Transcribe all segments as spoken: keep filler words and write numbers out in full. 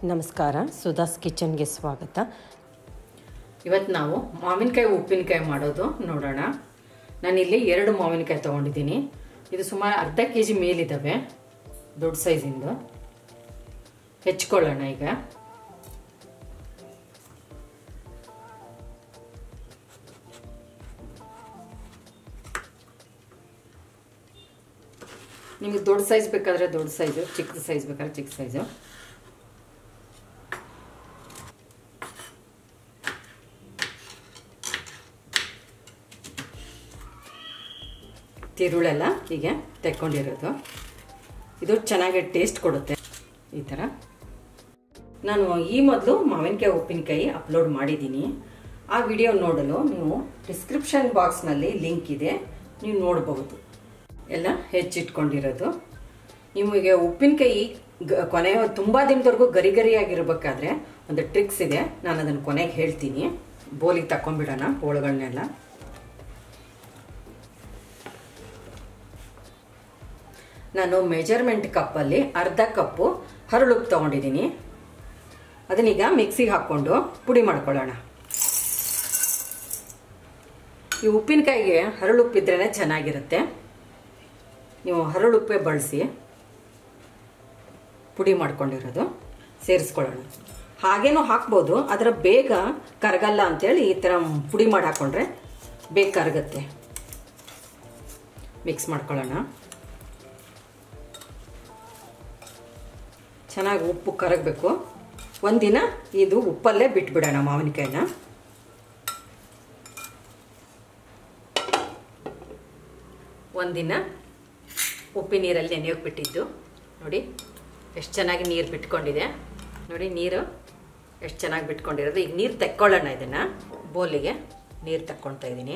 ನಮಸ್ಕಾರ, ಸುಧಾಸ್ ಕಿಚನ್ಗೆ ಸ್ವಾಗತ. ಇವತ್ತು ನಾವು ಮಾವಿನಕಾಯಿ ಉಪ್ಪಿನಕಾಯಿ ಮಾಡೋದು ನೋಡೋಣ. ನಾನಿಲ್ಲಿ ಎರಡು ಮಾವಿನಕಾಯಿ ತೊಗೊಂಡಿದ್ದೀನಿ. ಇದು ಸುಮಾರು ಅರ್ಧ ಕೆ ಜಿ ಮೇಲಿದ್ದಾವೆ, ದೊಡ್ಡ ಸೈಜಿಂದು. ಹೆಚ್ಕೊಳ್ಳೋಣ ಈಗ. ನಿಮಗೆ ದೊಡ್ಡ ಸೈಜ್ ಬೇಕಾದರೆ ದೊಡ್ಡ ಸೈಜು, ಚಿಕ್ಕ ಸೈಜ್ ಬೇಕಾದ್ರೆ ಚಿಕ್ಕ ಸೈಜು. ತಿರುಳೆಲ್ಲ ಹೀಗೆ ತೆಕ್ಕೊಂಡಿರೋದು. ಇದು ಚೆನ್ನಾಗಿ ಟೇಸ್ಟ್ ಕೊಡುತ್ತೆ ಈ ಥರ. ನಾನು ಈ ಮೊದಲು ಮಾವಿನಕಾಯಿ ಉಪ್ಪಿನಕಾಯಿ ಅಪ್ಲೋಡ್ ಮಾಡಿದ್ದೀನಿ. ಆ ವಿಡಿಯೋ ನೋಡಲು ನೀವು ಡಿಸ್ಕ್ರಿಪ್ಷನ್ ಬಾಕ್ಸ್ನಲ್ಲಿ ಲಿಂಕ್ ಇದೆ, ನೀವು ನೋಡಬಹುದು. ಎಲ್ಲ ಹೆಚ್ಚಿಟ್ಕೊಂಡಿರೋದು. ನಿಮಗೆ ಉಪ್ಪಿನಕಾಯಿ ಕೊನೆ ತುಂಬ ದಿನದವರೆಗೂ ಗರಿ ಗರಿಯಾಗಿರ್ಬೇಕಾದ್ರೆ ಒಂದು ಟ್ರಿಕ್ಸ್ ಇದೆ, ನಾನು ಅದನ್ನು ಕೊನೆಗೆ ಹೇಳ್ತೀನಿ. ಬೋಲಿಗೆ ತಕೊಂಡ್ಬಿಡೋಣ ಹೋಳುಗಳನ್ನೆಲ್ಲ. ನಾನು ಮೆಜರ್ಮೆಂಟ್ ಕಪ್ಪಲ್ಲಿ ಅರ್ಧ ಕಪ್ಪು ಹರಳುಪ್ಪು ತೊಗೊಂಡಿದ್ದೀನಿ. ಅದನ್ನೀಗ ಮಿಕ್ಸಿಗೆ ಹಾಕ್ಕೊಂಡು ಪುಡಿ ಮಾಡ್ಕೊಳ್ಳೋಣ. ಈ ಉಪ್ಪಿನಕಾಯಿಗೆ ಹರಳುಪ್ಪಿದ್ರೇ ಚೆನ್ನಾಗಿರುತ್ತೆ. ನೀವು ಹರಳುಪ್ಪೆ ಬಳಸಿ ಪುಡಿ ಮಾಡ್ಕೊಂಡಿರೋದು ಸೇರಿಸ್ಕೊಳ್ಳೋಣ. ಹಾಗೇನೂ ಹಾಕ್ಬೋದು, ಅದರ ಬೇಗ ಕರಗಲ್ಲ ಅಂತೇಳಿ ಈ ಥರ ಪುಡಿ ಮಾಡಿ ಹಾಕ್ಕೊಂಡ್ರೆ ಬೇಗ ಕರಗುತ್ತೆ. ಮಿಕ್ಸ್ ಮಾಡ್ಕೊಳ್ಳೋಣ. ಚೆನ್ನಾಗಿ ಉಪ್ಪು ಕರಗಬೇಕು. ಒಂದಿನ ಇದು ಉಪ್ಪಲ್ಲೇ ಬಿಟ್ಬಿಡೋಣ ಮಾವಿನಕಾಯಿನ. ಒಂದಿನ ಉಪ್ಪಿ ನೀರಲ್ಲಿ ನೆನೆಯೋಕೆ ಬಿಟ್ಟಿದ್ದು. ನೋಡಿ ಎಷ್ಟು ಚೆನ್ನಾಗಿ ನೀರು ಬಿಟ್ಕೊಂಡಿದೆ. ನೋಡಿ ನೀರು ಎಷ್ಟು ಚೆನ್ನಾಗಿ ಬಿಟ್ಕೊಂಡಿರೋದು. ಈಗ ನೀರು ತೆಕ್ಕೊಳ್ಳೋಣ. ಇದನ್ನು ಬೋಲಿಗೆ ನೀರು ತಕ್ಕೊಳ್ತಾ ಇದ್ದೀನಿ.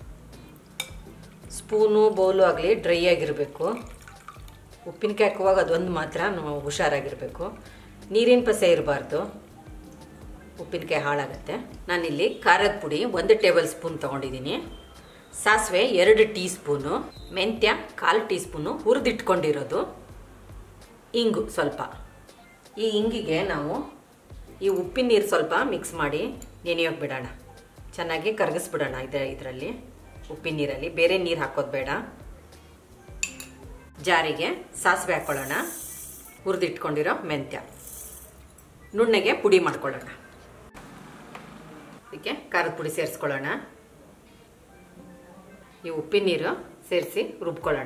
ಸ್ಪೂನು ಬೌಲು ಆಗಲಿ ಡ್ರೈ ಆಗಿರಬೇಕು. ಉಪ್ಪಿನಕಾಯಿ ಹಾಕುವಾಗ ಅದೊಂದು ಮಾತ್ರ ನಾವು ಹುಷಾರಾಗಿರಬೇಕು. ನೀರಿನ ಪಸೆ ಇರಬಾರ್ದು, ಉಪ್ಪಿನಕಾಯಿ ಹಾಳಾಗುತ್ತೆ. ನಾನಿಲ್ಲಿ ಖಾರದ ಪುಡಿ ಒಂದು ಟೇಬಲ್ ಸ್ಪೂನ್ ತೊಗೊಂಡಿದ್ದೀನಿ. ಸಾಸಿವೆ ಎರಡು ಟೀ ಸ್ಪೂನು, ಮೆಂತ್ಯ ಕಾಲು ಟೀ ಸ್ಪೂನು ಹುರಿದಿಟ್ಕೊಂಡಿರೋದು, ಇಂಗು ಸ್ವಲ್ಪ. ಈ ಇಂಗಿಗೆ ನಾವು ಈ ಉಪ್ಪಿನ ನೀರು ಸ್ವಲ್ಪ ಮಿಕ್ಸ್ ಮಾಡಿ ನೆನೆಯೋಕೆ ಬಿಡೋಣ. ಚೆನ್ನಾಗಿ ಕರಗಿಸ್ಬಿಡೋಣ ಇದೆ ಇದರಲ್ಲಿ, ಉಪ್ಪಿನ ನೀರಲ್ಲಿ. ಬೇರೆ ನೀರು ಹಾಕೋದು ಬೇಡ. ಜಾರಿಗೆ ಸಾಸಿವೆ ಹಾಕ್ಕೊಳ್ಳೋಣ. ಹುರಿದಿಟ್ಕೊಂಡಿರೋ ಮೆಂತ್ಯ ನುಣ್ಣಗೆ ಪುಡಿ ಮಾಡ್ಕೊಳ್ಳೋಣ. ಇದಕ್ಕೆ ಖಾರದ ಪುಡಿ ಸೇರಿಸ್ಕೊಳ್ಳೋಣ. ಈ ಉಪ್ಪಿನ ನೀರು ಸೇರಿಸಿ ರುಬ್ಕೊಳ್ಳೋಣ.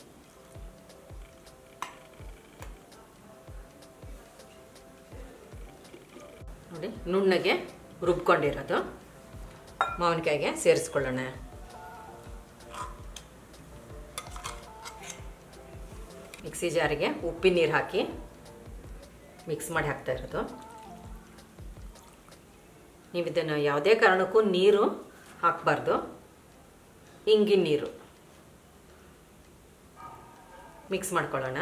ನೋಡಿ ನುಣ್ಣಗೆ ರುಬ್ಕೊಂಡಿರೋದು ಮಾವಿನಕಾಯಿಗೆ ಸೇರಿಸ್ಕೊಳ್ಳೋಣ. ಮಿಕ್ಸಿ ಜಾರಿಗೆ ಉಪ್ಪಿನ ನೀರು ಹಾಕಿ ಮಿಕ್ಸ್ ಮಾಡಿ ಹಾಕ್ತಾ ಇರೋದು. ನೀವು ಇದನ್ನು ಯಾವುದೇ ಕಾರಣಕ್ಕೂ ನೀರು ಹಾಕಬಾರ್ದು, ಇಂಗಿನ ನೀರು. ಮಿಕ್ಸ್ ಮಾಡ್ಕೊಳ್ಳೋಣ.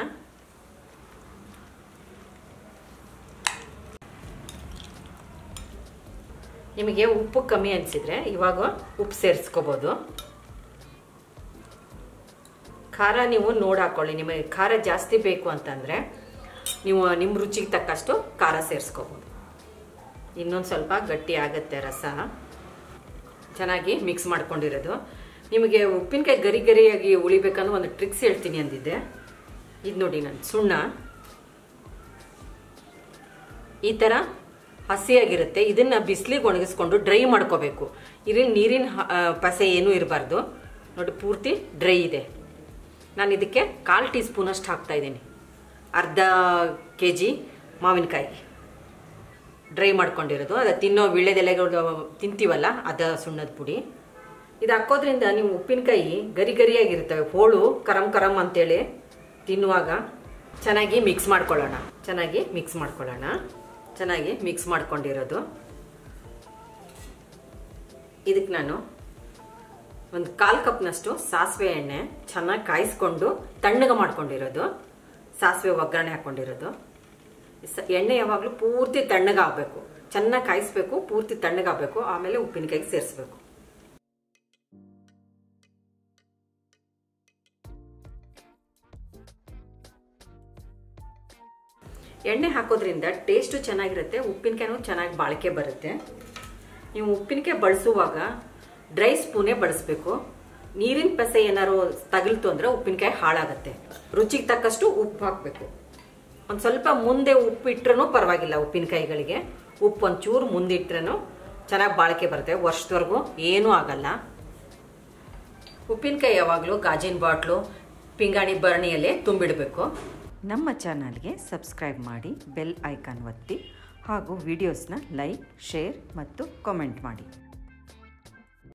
ನಿಮಗೆ ಉಪ್ಪು ಕಮ್ಮಿ ಅನಿಸಿದರೆ ಇವಾಗ ಉಪ್ಪು ಸೇರಿಸ್ಕೋಬೋದು. ಖಾರ ನೀವು ನೋಡಿ ಹಾಕ್ಕೊಳ್ಳಿ. ನಿಮಗೆ ಖಾರ ಜಾಸ್ತಿ ಬೇಕು ಅಂತಂದರೆ ನೀವು ನಿಮ್ಮ ರುಚಿಗೆ ತಕ್ಕಷ್ಟು ಖಾರ ಸೇರಿಸ್ಕೋಬೋದು. ಇನ್ನೊಂದು ಸ್ವಲ್ಪ ಗಟ್ಟಿ ಆಗುತ್ತೆ ರಸ. ಚೆನ್ನಾಗಿ ಮಿಕ್ಸ್ ಮಾಡ್ಕೊಂಡಿರೋದು. ನಿಮಗೆ ಉಪ್ಪಿನಕಾಯಿ ಗರಿ ಗರಿಯಾಗಿ ಉಳಿಬೇಕಂದ್ರೆ ಒಂದು ಟ್ರಿಕ್ಸ್ ಹೇಳ್ತೀನಿ ಅಂದಿದ್ದೆ. ಇದು ನೋಡಿ, ನಾನು ಸುಣ್ಣ ಈ ಥರ ಹಸಿಯಾಗಿರುತ್ತೆ. ಇದನ್ನು ಬಿಸಿಲಿಗೆ ಒಣಗಿಸ್ಕೊಂಡು ಡ್ರೈ ಮಾಡ್ಕೋಬೇಕು. ಇದ್ರಲ್ಲಿ ನೀರಿನ ಪಸೆ ಏನೂ ಇರಬಾರ್ದು. ನೋಡಿ ಪೂರ್ತಿ ಡ್ರೈ ಇದೆ. ನಾನು ಇದಕ್ಕೆ ಕಾಲು ಟೀ ಸ್ಪೂನಷ್ಟು ಹಾಕ್ತಾಯಿದ್ದೀನಿ. ಅರ್ಧ ಕೆ ಜಿ ಮಾವಿನಕಾಯಿ ಡ್ರೈ ಮಾಡ್ಕೊಂಡಿರೋದು. ಅದು ತಿನ್ನೋ ವೀಳ್ಯದೆಲೆಗಳು ತಿಂತೀವಲ್ಲ, ಅದ ಸುಣ್ಣದ ಪುಡಿ. ಇದು ಹಾಕೋದ್ರಿಂದ ನೀವು ಉಪ್ಪಿನಕಾಯಿ ಗರಿ ಗರಿಯಾಗಿರ್ತವೆ, ಹೋಳು ಕರಮ್ ಕರಮ್ ಅಂತೇಳಿ ತಿನ್ನುವಾಗ. ಚೆನ್ನಾಗಿ ಮಿಕ್ಸ್ ಮಾಡ್ಕೊಳ್ಳೋಣ. ಚೆನ್ನಾಗಿ ಮಿಕ್ಸ್ ಮಾಡ್ಕೊಳ್ಳೋಣ. ಚೆನ್ನಾಗಿ ಮಿಕ್ಸ್ ಮಾಡ್ಕೊಂಡಿರೋದು. ಇದಕ್ಕೆ ನಾನು ಒಂದು ಕಾಲು ಕಪ್ನಷ್ಟು ಸಾಸಿವೆ ಎಣ್ಣೆ ಚೆನ್ನಾಗಿ ಕಾಯಿಸ್ಕೊಂಡು ತಣ್ಣಗೆ ಮಾಡ್ಕೊಂಡಿರೋದು. ಸಾಸಿವೆ ಒಗ್ಗರಣೆ ಹಾಕ್ಕೊಂಡಿರೋದು. ಎಣ್ಣೆ ಯಾವಾಗಲೂ ಪೂರ್ತಿ ತಣ್ಣಗಾಗಬೇಕು, ಚೆನ್ನಾಗಿ ಕಾಯಿಸ್ಬೇಕು, ಪೂರ್ತಿ ತಣ್ಣಗಾಗಬೇಕು. ಆಮೇಲೆ ಉಪ್ಪಿನಕಾಯಿಗೆ ಸೇರಿಸ್ಬೇಕು. ಎಣ್ಣೆ ಹಾಕೋದ್ರಿಂದ ಟೇಸ್ಟು ಚೆನ್ನಾಗಿರುತ್ತೆ, ಉಪ್ಪಿನಕಾಯಿನೂ ಚೆನ್ನಾಗಿ ಬಾಳಿಕೆ ಬರುತ್ತೆ. ನೀವು ಉಪ್ಪಿನಕಾಯಿ ಬಳಸುವಾಗ ಡ್ರೈ ಸ್ಪೂನೇ ಬಳಸಬೇಕು. ನೀರಿನ ಪಸೆ ಏನಾದ್ರು ತಗಲ್ತು ಅಂದರೆ ಉಪ್ಪಿನಕಾಯಿ ಹಾಳಾಗತ್ತೆ. ರುಚಿಗೆ ತಕ್ಕಷ್ಟು ಉಪ್ಪು ಹಾಕಬೇಕು. ಒಂದು ಸ್ವಲ್ಪ ಮುಂದೆ ಉಪ್ಪು ಇಟ್ರೂ ಪರವಾಗಿಲ್ಲ, ಉಪ್ಪಿನಕಾಯಿಗಳಿಗೆ ಉಪ್ಪು ಒಂಚೂರು ಮುಂದಿಟ್ರೂ ಚೆನ್ನಾಗಿ ಬಾಳಿಕೆ ಬರುತ್ತೆ, ವರ್ಷದವರೆಗೂ ಏನೂ ಆಗಲ್ಲ. ಉಪ್ಪಿನಕಾಯಿ ಯಾವಾಗಲೂ ಗಾಜಿನ ಬಾಟ್ಲು, ಪಿಂಗಾಣಿ ಭರಣಿಯಲ್ಲೇ ತುಂಬಿಡಬೇಕು. ನಮ್ಮ ಚಾನಲ್ಗೆ ಸಬ್ಸ್ಕ್ರೈಬ್ ಮಾಡಿ, ಬೆಲ್ ಐಕಾನ್ ಒತ್ತಿ ಹಾಗೂ ವಿಡಿಯೋಸ್ನ ಲೈಕ್, ಶೇರ್ ಮತ್ತು ಕಾಮೆಂಟ್ ಮಾಡಿ.